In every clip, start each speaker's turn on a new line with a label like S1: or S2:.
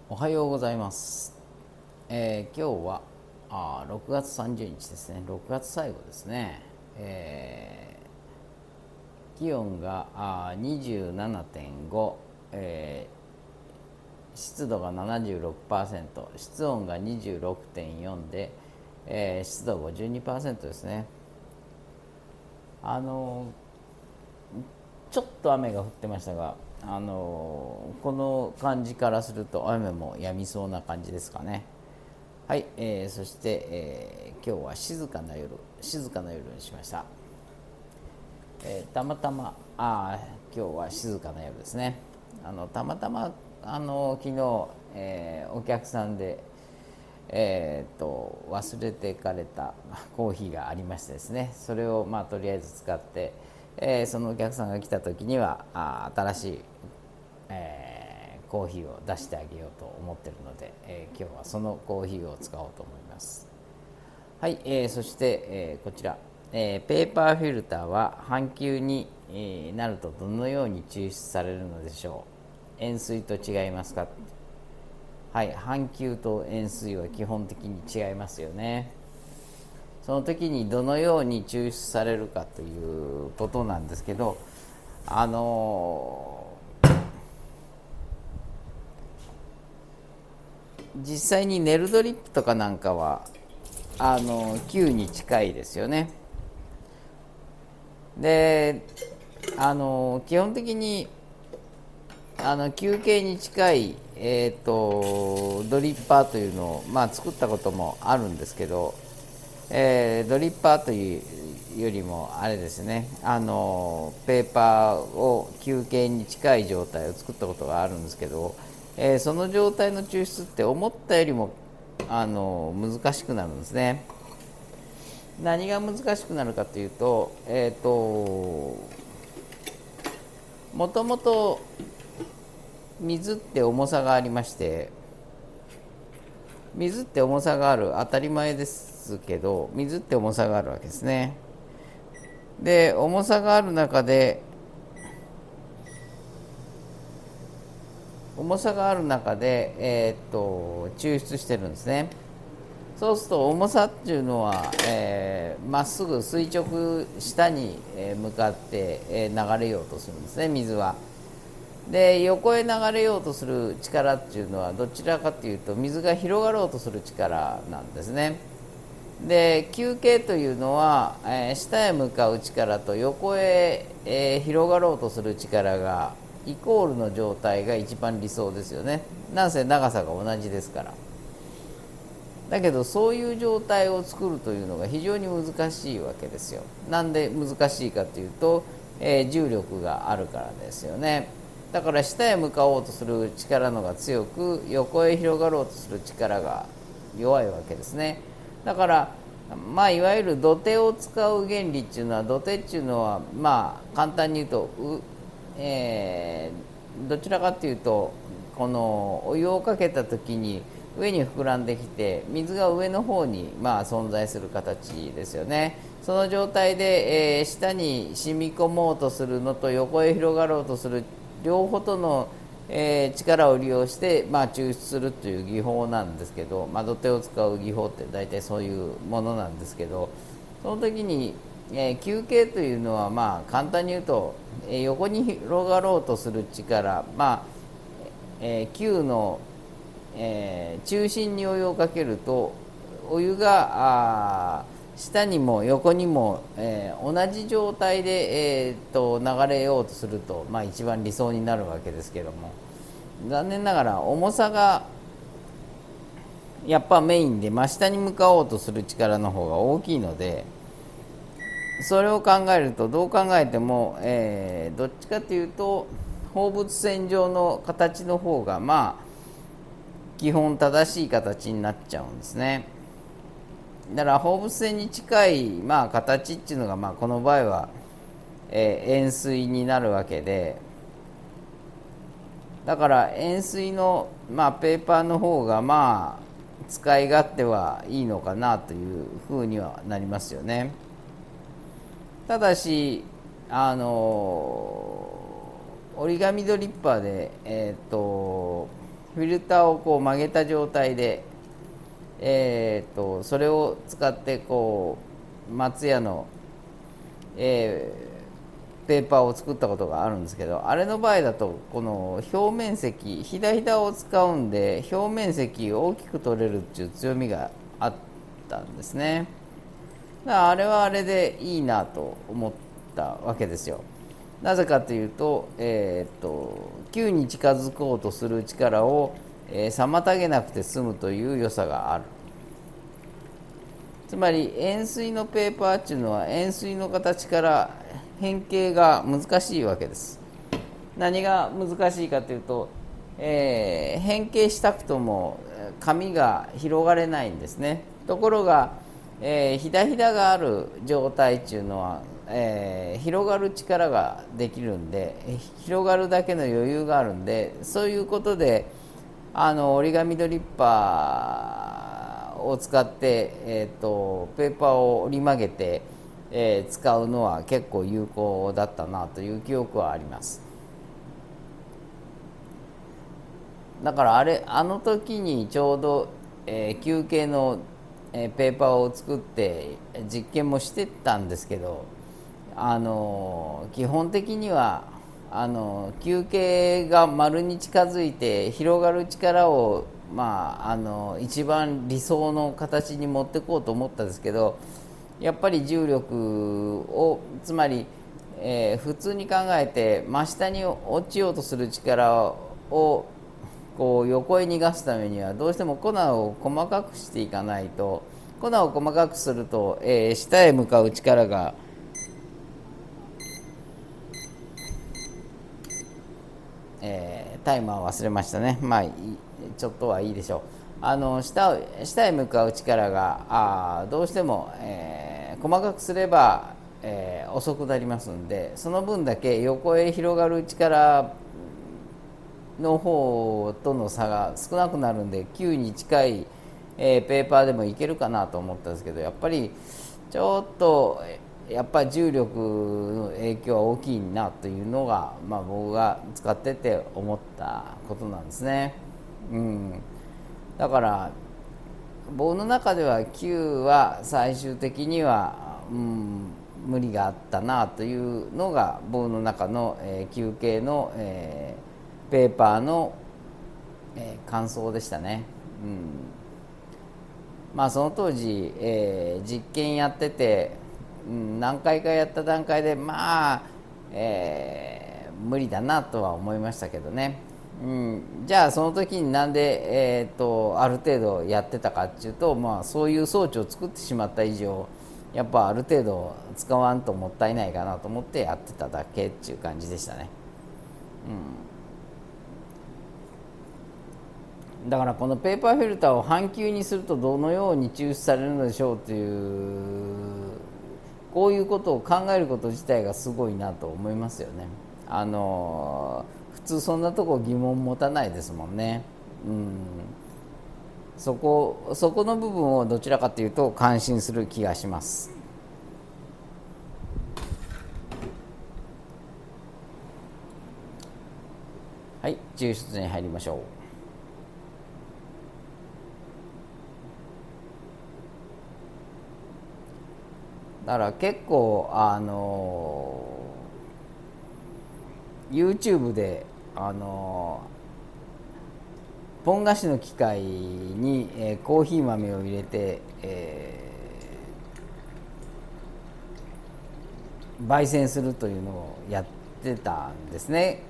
S1: おはようございます。今日は6月30日ですね。6月最後ですね。気温が27.5、湿度が76%、室温が26.4で、湿度52%ですね。あのちょっと雨が降ってましたが、この感じからすると雨も止みそうな感じですかね。はい、そして、今日は静かな夜にしました。たまたま今日は静かな夜ですね。たまたま昨日、お客さんで忘れてかれたコーヒーがありましてですね、それをとりあえず使って、そのお客さんが来た時には新しい、コーヒーを出してあげようと思っているので、今日はそのコーヒーを使おうと思います。はい、そして、こちら、ペーパーフィルターは半球に、なるとどのように抽出されるのでしょう。塩水と違いますか。はい、半球と塩水は基本的に違いますよね。その時にどのように抽出されるかということなんですけど、実際にネルドリップとかなんかは球に近いですよね。で基本的に球形に近い、ドリッパーというのを、作ったこともあるんですけど、ドリッパーというよりもあれですね、ペーパーを球形に近い状態を作ったことがあるんですけど、その状態の抽出って思ったよりも難しくなるんですね。何が難しくなるかというと、もともと水って重さがありまして、水って重さがある、当たり前ですけど、水って重さがあるわけですね。で重さがある中で抽出してるんですね。そうすると重さっていうのはまっすぐ垂直下に向かって流れようとするんですね、水は。で横へ流れようとする力っていうのはどちらかというと水が広がろうとする力なんですね。で球形というのは、下へ向かう力と横へ、広がろうとする力がイコールの状態が一番理想ですよね。なんせ長さが同じですから。だけどそういう状態を作るというのが非常に難しいわけですよ。なんで難しいかというと、重力があるからですよね。だから下へ向かおうとする力のが強く、横へ広がろうとする力が弱いわけですね。だからいわゆる土手を使う原理っていうのは、土手っていうのは簡単に言うとどちらかというと、このお湯をかけた時に上に膨らんできて水が上の方に存在する形ですよね。その状態で、下に染み込もうとするのと横へ広がろうとする両方との、力を利用して、抽出するという技法なんですけど、土手を使う技法って大体そういうものなんですけど、その時に、球形というのは簡単に言うと、横に広がろうとする力、球の中心にお湯をかけるとお湯が下にも横にも、同じ状態で、流れようとすると、一番理想になるわけですけども、残念ながら重さがやっぱメインで真下に向かおうとする力の方が大きいので、それを考えるとどう考えても、どっちかというと放物線上の形の方が基本正しい形になっちゃうんですね。だから放物線に近い、形っていうのが、この場合は、円錐になるわけで、だから円錐の、ペーパーの方が使い勝手はいいのかなというふうにはなりますよね。ただし折り紙ドリッパーで、 フィルターをこう曲げた状態で、それを使ってこう松屋の、ペーパーを作ったことがあるんですけど、あれの場合だとこの表面積ひだひだを使うんで表面積を大きく取れるっていう強みがあったんですね。だからあれはあれでいいなと思ったわけですよ。なぜかというと、球に近づこうとする力を、妨げなくて済むという良さがある。つまり円錐のペーパーっていうのは円錐の形から変形が難しいわけです。何が難しいかというと、変形したくとも紙が広がれないんですね。ところが、ひだひだがある状態っていうのは、広がる力ができるんで、広がるだけの余裕があるんで、そういうことで折り紙ドリッパーを使って、ペーパーを折り曲げて、使うのは結構有効だったなという記憶はあります。だからあの時にちょうど、球形の、ペーパーを作って実験もしてたんですけど、基本的には球形が丸に近づいて広がる力を、一番理想の形に持っていこうと思ったんですけど、やっぱり重力をつまり、普通に考えて真下に落ちようとする力をこう横へ逃がすためにはどうしても粉を細かくしていかないと、粉を細かくすると、下へ向かう力がタイマー忘れましたね。ちょっとはいいでしょう。下へ向かう力がどうしても、細かくすれば、遅くなりますので、その分だけ横へ広がる力の方との差が少なくなるんで、球に近い、ペーパーでもいけるかなと思ったんですけど、やっぱりちょっと重力の影響は大きいなというのが、僕が使ってて思ったことなんですね。だから僕の中では球は最終的には、無理があったなというのが僕の中の、球形の、ペーパーの、感想でしたね。その当時、実験やってて、何回かやった段階で無理だなとは思いましたけどね。じゃあその時になんで、ある程度やってたかっていうと、そういう装置を作ってしまった以上やっぱある程度使わんともったいないかなと思ってやってただけっていう感じでしたね。だからこのペーパーフィルターを半球にするとどのように抽出されるのでしょうというこういうことを考えること自体がすごいなと思いますよね。普通そんなとこ疑問持たないですもんね。そこの部分をどちらかというと感心する気がします。はい、抽出に入りましょう。だから結構YouTube でポン菓子の機械に、コーヒー豆を入れて、焙煎するというのをやってたんですね。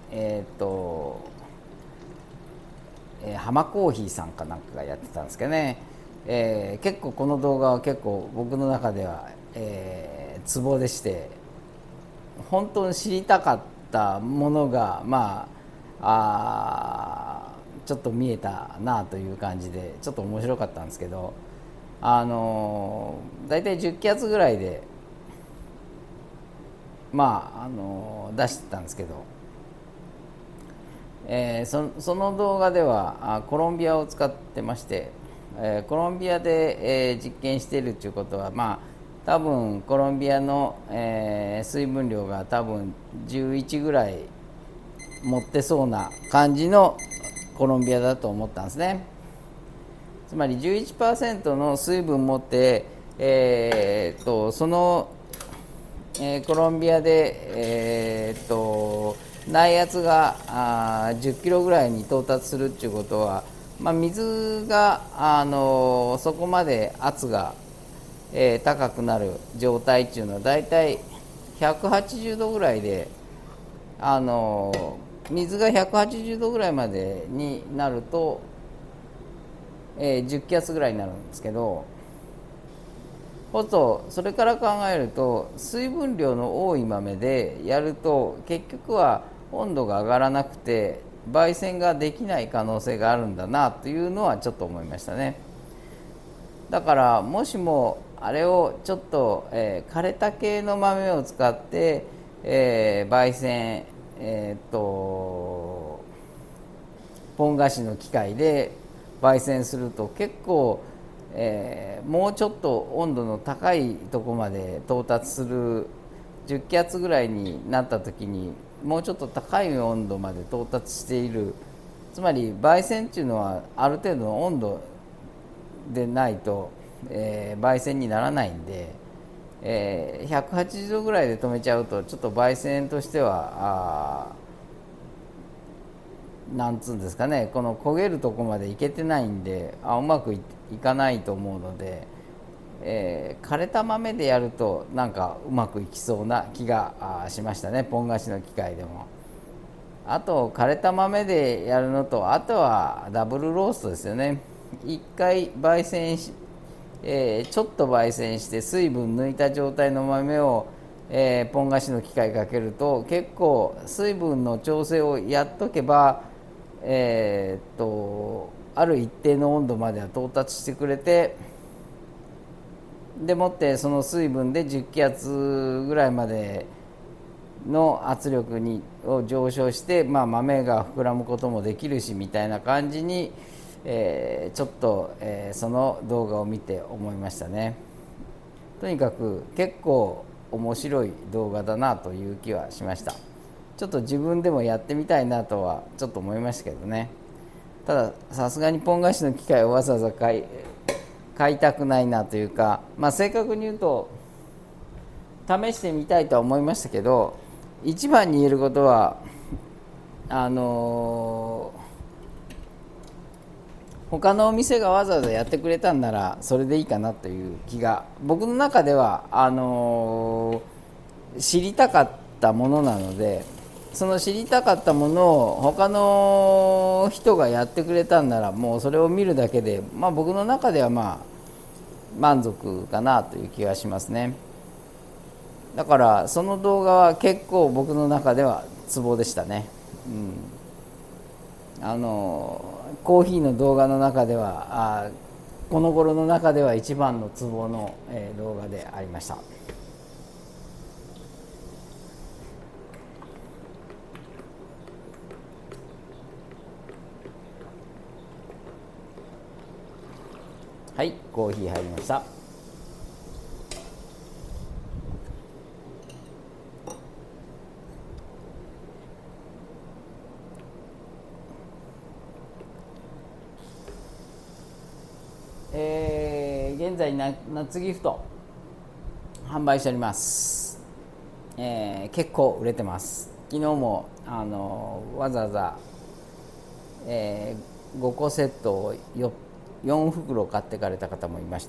S1: 浜コーヒーさんかなんかがやってたんですけどね。結構この動画は結構僕の中では、ツボでして、本当に知りたかったものがちょっと見えたなという感じでちょっと面白かったんですけど、だいたい10キャツぐらいで出してたんですけど、その動画ではコロンビアを使ってまして、コロンビアで、実験しているということは多分コロンビアの、水分量が多分11ぐらい持ってそうな感じのコロンビアだと思ったんですね。つまり 11% の水分を持って、その、コロンビアで、内圧が10キロぐらいに到達するっていうことは、水が、そこまで圧が、高くなる状態っていうのはだいたい180度ぐらいで、水が180度ぐらいまでになると、10気圧ぐらいになるんですけど、それから考えると水分量の多い豆でやると結局は温度が上がらなくて焙煎ができない可能性があるんだなというのはちょっと思いましたね。だからもしもあれをちょっと、枯れた系の豆を使って、焙煎、ポン菓子の機械で焙煎すると結構、もうちょっと温度の高いところまで到達する10気圧ぐらいになった時にもうちょっと高い温度まで到達している、つまり焙煎っていうのはある程度の温度でないと、焙煎にならないんで、180度ぐらいで止めちゃうとちょっと焙煎としてはなんつうんですかね、この焦げるとこまでいけてないんでうまくいかないと思うので、枯れた豆でやるとなんかうまくいきそうな気がしましたね、ポン菓子の機械でも。あと枯れた豆でやるのと、あとはダブルローストですよね。一回焙煎し、ちょっと焙煎して水分抜いた状態の豆を、ポン菓子の機械かけると結構水分の調整をやっとけば、ある一定の温度までは到達してくれて、でもってその水分で10気圧ぐらいまでの圧力を上昇して、豆が膨らむこともできるしみたいな感じに、ちょっと、その動画を見て思いましたね。とにかく結構面白い動画だなという気はしました。ちょっと自分でもやってみたいなとはちょっと思いましたけどね。たださすがにポン菓子の機械をわざわざ買いたくないなというか、正確に言うと試してみたいとは思いましたけど、一番に言えることは他のお店がわざわざやってくれたんならそれでいいかなという気が僕の中では知りたかったものなので、その知りたかったものを他の人がやってくれたんならもうそれを見るだけで、僕の中では満足かなという気がしますね。だからその動画は結構僕の中ではツボでしたね。コーヒーの動画の中ではこの頃の中では一番のツボの、動画でありました。はい、コーヒー入りました。現在夏ギフト販売しております。結構売れてます。昨日もわざわざ、5個セットを4袋買ってかれた方もいました。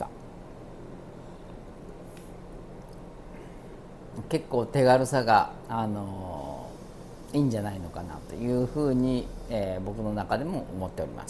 S1: 結構手軽さが、いいんじゃないのかなというふうに、僕の中でも思っております。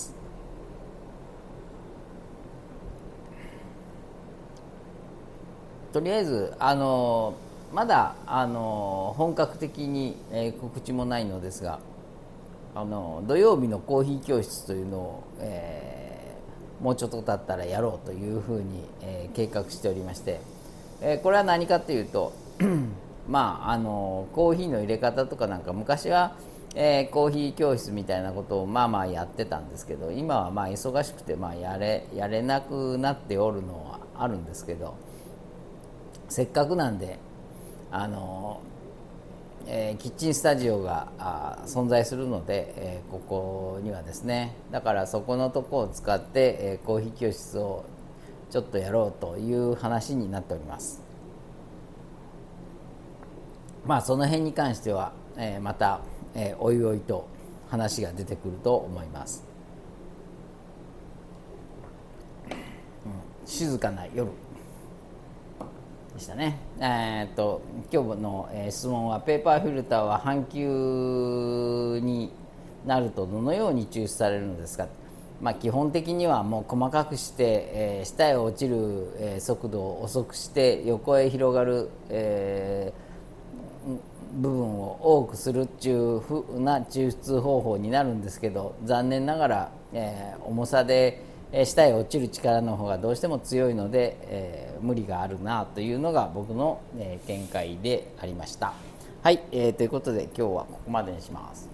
S1: とりあえずまだ本格的に、告知もないのですが、土曜日のコーヒー教室というのを、もうちょっと経ったらやろうというふうに、計画しておりまして、これは何かというとコーヒーの入れ方とかなんか昔は、コーヒー教室みたいなことをやってたんですけど、今は忙しくてやれなくなっておるのはあるんですけど、せっかくなんでキッチンスタジオが存在するので、ここにはですね、だからそこのとこを使って、コーヒー教室をちょっとやろうという話になっております。まあその辺に関しては、また、おいおいと話が出てくると思います。静かな夜でしたね。今日の、質問は、ペーパーフィルターは半球になるとどのように抽出されるのですか。基本的にはもう細かくして、下へ落ちる、速度を遅くして横へ広がる、部分を多くするっていうふうな抽出方法になるんですけど、残念ながら、重さで下へ落ちる力の方がどうしても強いので、無理があるなというのが僕の、見解でありました。はい、ということで今日はここまでにします。